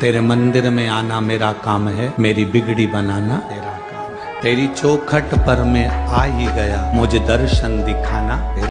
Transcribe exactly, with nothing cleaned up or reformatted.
तेरे मंदिर में आना मेरा काम है, मेरी बिगड़ी बनाना तेरा काम है। तेरी चौखट पर मैं आ ही गया, मुझे दर्शन दिखाना।